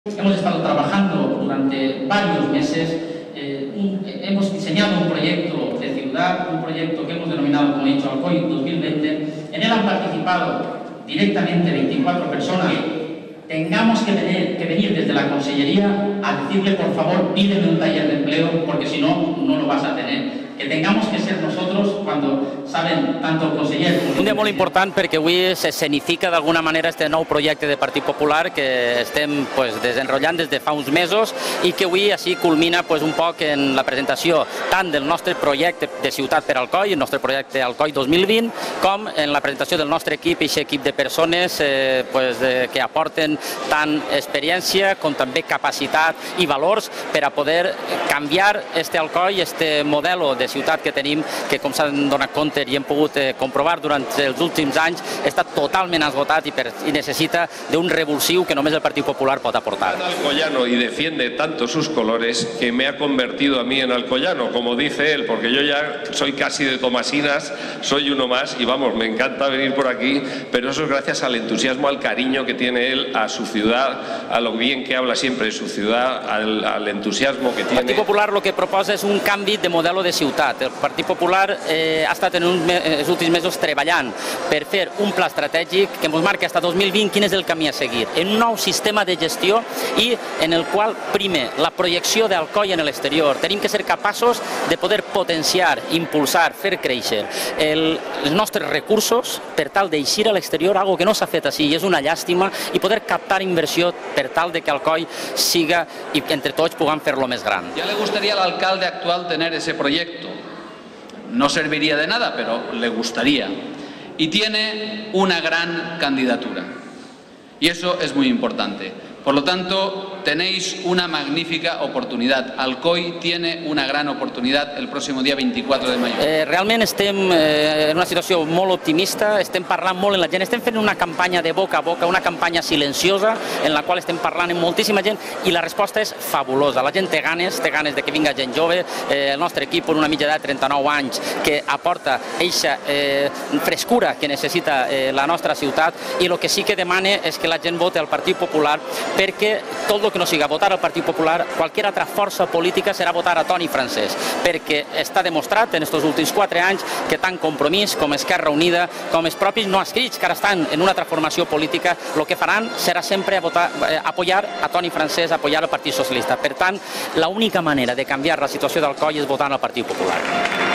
Hemos estado trabajando durante varios meses, hemos diseñado un proyecto de ciudad, un proyecto que hemos denominado, como he dicho, Alcoy 2020. En él han participado directamente 24 personas. Tengamos que venir desde la Consellería a decirle, por favor, pídeme un taller de empleo, porque si no, no lo vas a tener. Que tengamos que ser nosotros cuando saben tanto el conseller com un dia molt important perquè avui s'escenifica d'alguna manera este nou projecte de Partit Popular que estem desenrotllant des de fa uns mesos i que avui així culmina un poc en la presentació tant del nostre projecte de Ciutat per Alcoi, el nostre projecte Alcoi 2020, com en la presentació del nostre equip, aquest equip de persones que aporten tant experiència com també capacitat i valors per a poder canviar este Alcoi, este model de ciutat que tenim, que com s'han donat compte i hem pogut comprovar durant els últims anys, està totalment esgotat i necessita d'un revulsiu que només el Partit Popular pot aportar. Alcoyano y defiende tanto sus colores que me ha convertido a mí en alcoyano, como dice él, porque yo ya soy casi de Tomasinas, soy uno más y vamos, me encanta venir por aquí, pero eso es gracias al entusiasmo, al cariño que tiene él a su ciudad, a lo bien que habla siempre de su ciudad, al entusiasmo que tiene. El Partit Popular el que proposa és un canvi de model de ciutat. El Partit Popular ha estat en els últims mesos treballant per fer un pla estratègic que ens marca fins a 2020 quin és el camí a seguir, en un nou sistema de gestió i en el qual prime la projecció d'Alcoi en l'exterior. Tenim que ser capaços de poder potenciar, impulsar, fer créixer els nostres recursos per tal d'eixir a l'exterior, algo que no s'ha fet així i és una llàstima, i poder captar inversió per tal de que Alcoi siga i entre tots puguem fer-lo més gran. Ya le gustaría al alcalde actual tener ese proyecto. No serviría de nada, pero le gustaría. Y tiene una gran candidatura. Y eso es muy importante. Por lo tanto, tenéis una magnífica oportunidad. Alcoi tiene una gran oportunidad el próximo día 24 de mayo. Realment estem en una situació molt optimista, estem parlant molt amb la gent, estem fent una campanya de boca a boca, una campanya silenciosa en la qual estem parlant amb moltíssima gent i la resposta és fabulosa. La gent té ganes de que vinga gent jove, el nostre equip amb una mitja d'edat de 39 anys que aporta aquesta frescura que necessita la nostra ciutat, i el que sí que demana és que la gent vote al Partit Popular, perquè tot el que no siga votar al Partit Popular, qualsevol altra força política serà votar a Toni Francesc, perquè està demostrat en aquests últims 4 anys que tant Compromís com Esquerra Unida, com els propis no adscrits, que ara estan en una altra formació política, el que faran serà sempre apoyar a Toni Francesc, apoyar el Partit Socialista. Per tant, l'única manera de canviar la situació d'Alcoi és votant al Partit Popular.